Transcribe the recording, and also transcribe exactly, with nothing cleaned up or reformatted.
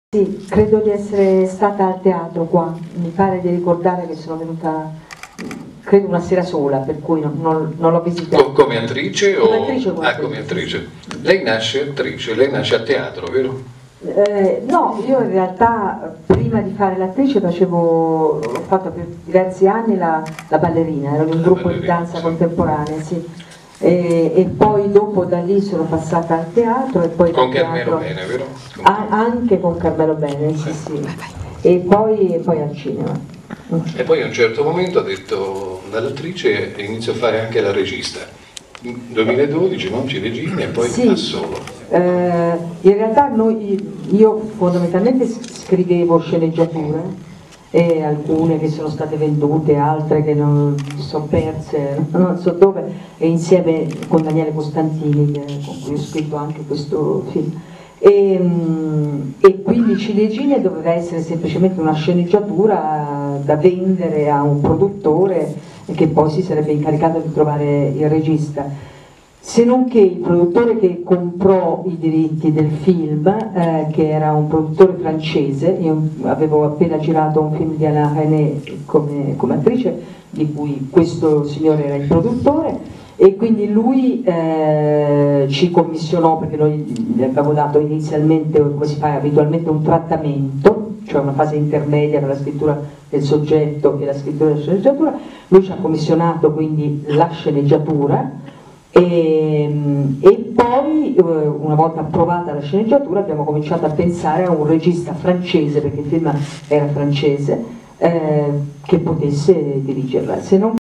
Sì, credo di essere stata al teatro qua, mi pare di ricordare che sono venuta, credo una sera sola, per cui non, non, non l'ho visitata. Co come attrice o...? Come attrice, come ah, attrice. come attrice. Lei nasce attrice, lei nasce a teatro, vero? Eh, no, io in realtà prima di fare l'attrice facevo, ho fatto per diversi anni la, la ballerina, ero in un La gruppo ballerina, di danza sì. contemporanea, sì. E, e poi dopo da lì sono passata al teatro e poi Con dal Carmelo teatro, Bene, vero? a, anche con Carmelo Bene, sì, sì. E poi, e poi al cinema. E poi a un certo momento ha detto dall'attrice e inizio a fare anche la regista. duemiladodici, non Ciliegina e poi Sì, a solo. eh, in realtà noi, io fondamentalmente scrivevo sceneggiature, e alcune che sono state vendute, altre che non sono perse, non so dove, e insieme con Daniele Costantini, che, con cui ho scritto anche questo film. E, e quindi Ciliegine doveva essere semplicemente una sceneggiatura da vendere a un produttore che poi si sarebbe incaricato di trovare il regista. Se non che il produttore che comprò i diritti del film, eh, che era un produttore francese, io avevo appena girato un film di Alain René come, come attrice, di cui questo signore era il produttore, e quindi lui eh, ci commissionò, perché noi gli avevamo dato inizialmente, come si fa abitualmente, un trattamento, cioè una fase intermedia per la scrittura del soggetto e la scrittura della sceneggiatura. Lui ci ha commissionato quindi la sceneggiatura. E, e poi una volta approvata la sceneggiatura abbiamo cominciato a pensare a un regista francese, perché il film era francese, eh, che potesse dirigerla. Se non